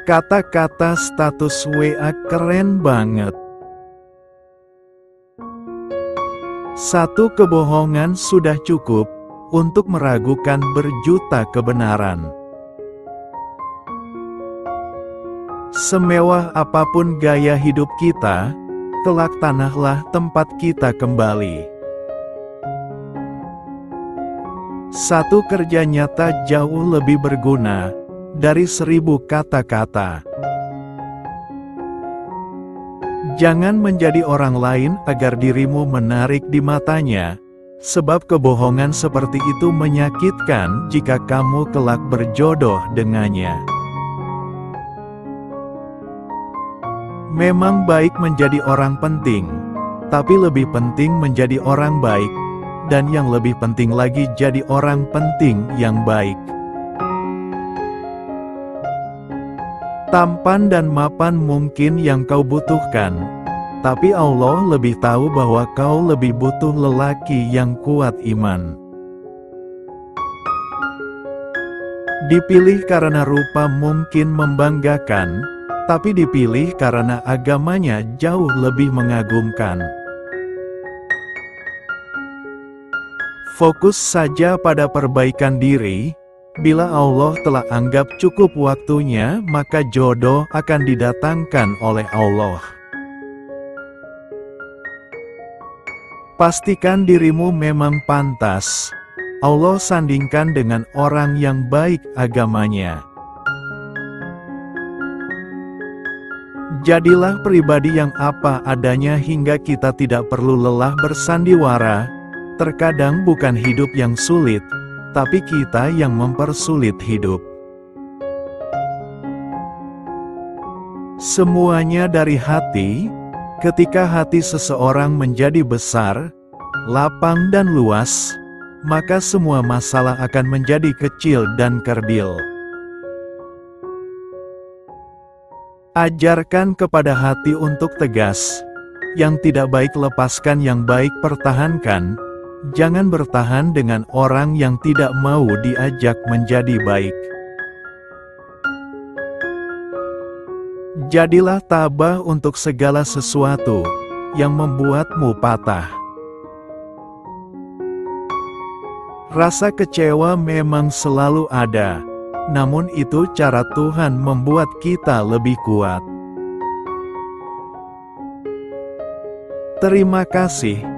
Kata-kata status WA keren banget. Satu kebohongan sudah cukup untuk meragukan berjuta kebenaran. Semewah apapun gaya hidup kita, kelak tanahlah tempat kita kembali. Satu kerja nyata jauh lebih berguna dari 1000 kata-kata. Jangan menjadi orang lain agar dirimu menarik di matanya, sebab kebohongan seperti itu menyakitkan jika kamu kelak berjodoh dengannya. Memang baik menjadi orang penting, tapi lebih penting menjadi orang baik, dan yang lebih penting lagi jadi orang penting yang baik. Tampan dan mapan mungkin yang kau butuhkan, tapi Allah lebih tahu bahwa kau lebih butuh lelaki yang kuat iman. Dipilih karena rupa mungkin membanggakan, tapi dipilih karena agamanya jauh lebih mengagumkan. Fokus saja pada perbaikan diri. Bila Allah telah anggap cukup waktunya, maka jodoh akan didatangkan oleh Allah. Pastikan dirimu memang pantas. Allah sandingkan dengan orang yang baik agamanya. Jadilah pribadi yang apa adanya hingga kita tidak perlu lelah bersandiwara. Terkadang bukan hidup yang sulit, tapi kita yang mempersulit hidup. Semuanya dari hati. Ketika hati seseorang menjadi besar, lapang dan luas, maka semua masalah akan menjadi kecil dan kerdil. Ajarkan kepada hati untuk tegas. Yang tidak baik lepaskan, yang baik pertahankan. Jangan bertahan dengan orang yang tidak mau diajak menjadi baik. Jadilah tabah untuk segala sesuatu yang membuatmu patah. Rasa kecewa memang selalu ada, namun itu cara Tuhan membuat kita lebih kuat. Terima kasih.